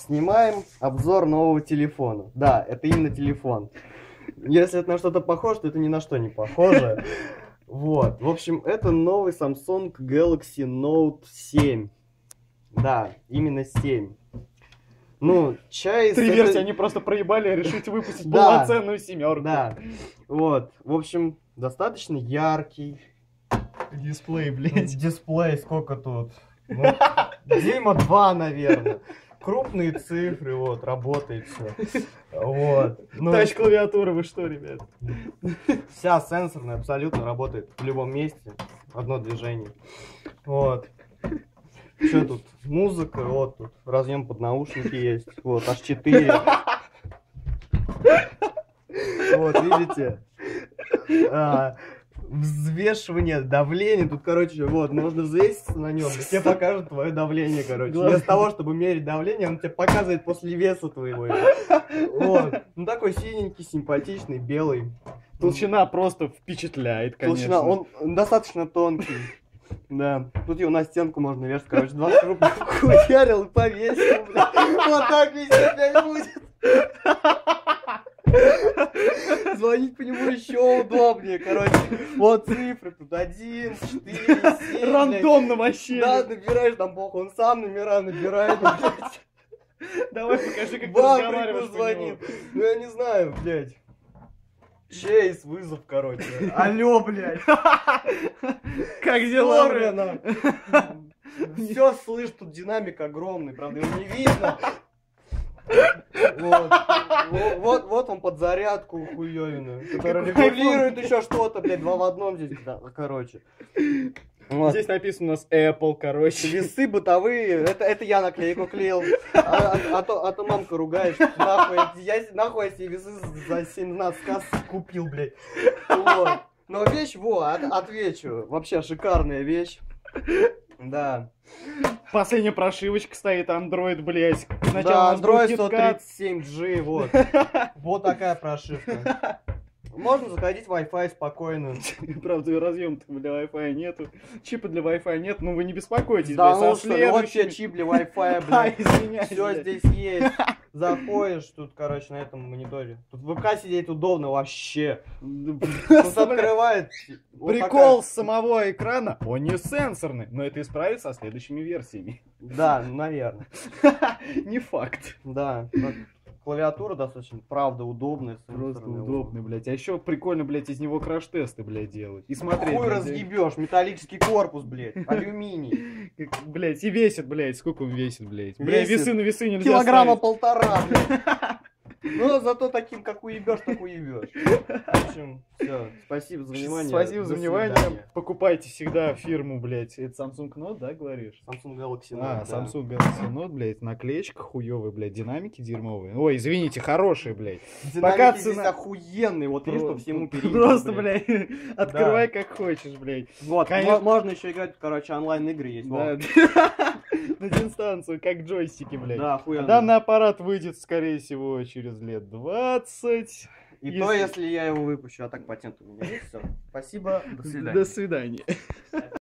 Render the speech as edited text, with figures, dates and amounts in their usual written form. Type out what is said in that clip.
Снимаем обзор нового телефона. Да, это именно телефон. Если это на что-то похоже, то это ни на что не похоже. Вот. В общем, это новый Samsung Galaxy Note 7. Да, именно 7. Ну, чай... Три версии, они просто проебали, решить выпустить полноценную семерку. Да, вот. В общем, достаточно яркий. Дисплей, блядь. Дисплей сколько тут? Ну, Дима 2, наверное. Крупные цифры, вот, работает все. Вот. Ну, Тач-клавиатура, вы что, ребят? вся сенсорная абсолютно работает в любом месте. Одно движение. Вот. Что тут? Музыка, вот тут разъем под наушники есть. Вот, аж 4. Вот, видите? Взвешивание давления. Тут, короче, вот, можно взвеситься на нем. Тебе покажет твое давление, короче. Вместо того, чтобы мерить давление, он тебе показывает после веса твоего. Вот. Ну, такой синенький, симпатичный, белый. Толщина просто впечатляет, конечно. Толщина, он достаточно тонкий. Да. Тут его на стенку можно вешать, короче, 20 рублей хуярил и повесил, блядь. Вот так висеть, блядь, будет. Звонить по нему еще удобнее, короче. Вот цифры тут 1, 4, 7. Рандомно вообще. Да, набираешь там похуй, он сам номера набирает, блядь. Давай покажи, как ты Бабрику разговариваешь по звонил. нему. Ну я не знаю, блядь. Чейз, вызов, короче. Алло, блядь. Как дела, блядь? Все слышь, тут динамик огромный, правда, его не видно. Вот он под зарядку хуёвину, который регулирует еще что-то, блядь, 2 в 1 здесь, да, короче. Вот. Здесь написано у нас Apple, короче. Весы бытовые, это я наклейку клеил, а то мамка ругаешь, нахуй я себе весы за 17 касс купил, блядь. Вот. Но вещь, отвечу, вообще шикарная вещь, да. Последняя прошивочка стоит, Android, блядь. Да, Android 137G, вот. Вот такая прошивка. Можно заходить в Wi-Fi спокойно. Правда, разъем для Wi-Fi нету. Чипа для Wi-Fi нет, но вы не беспокойтесь. Да, блядь, ну что, вот тебе чип для Wi-Fi, блядь. извиняюсь. Все здесь есть. Заходишь тут, короче, на этом мониторе. Тут в ВК сидеть удобно вообще. Тут открывает. Прикол самого экрана, он не сенсорный, но это исправит со следующими версиями. Да, наверное. Не факт. Да. Клавиатура достаточно, правда, удобная. Просто удобный, блядь. А еще прикольно, блядь, из него краш-тесты, блядь, делать. И смотреть. Хуй разъебешь, металлический корпус, блядь, алюминий. Блядь, и весит, блядь, сколько он весит, блядь. Бля, весы на весы нельзя Килограмма ставить. 1,5, блядь. Ну, зато таким, как уебешь, так уебешь. В общем, все. Спасибо за внимание. Спасибо за внимание. Покупайте всегда фирму, блядь. Это Samsung Note, да, говоришь? Samsung Galaxy Note. Samsung Galaxy Note, блядь. Наклеечка хуёвая, блядь. Динамики дерьмовые. Ой, извините, хорошие, блядь. Пока здесь охуенный, вот видишь, по всему периоду. Просто, блядь, открывай как хочешь, блядь. Вот, можно еще играть, короче, онлайн-игры есть. Да. На дистанцию, как джойстики, блядь. Да, охуенно. Данный аппарат выйдет, скорее всего, через лет 20. И то, если я его выпущу, а так патент у меня есть, все. Спасибо, до свидания. До свидания.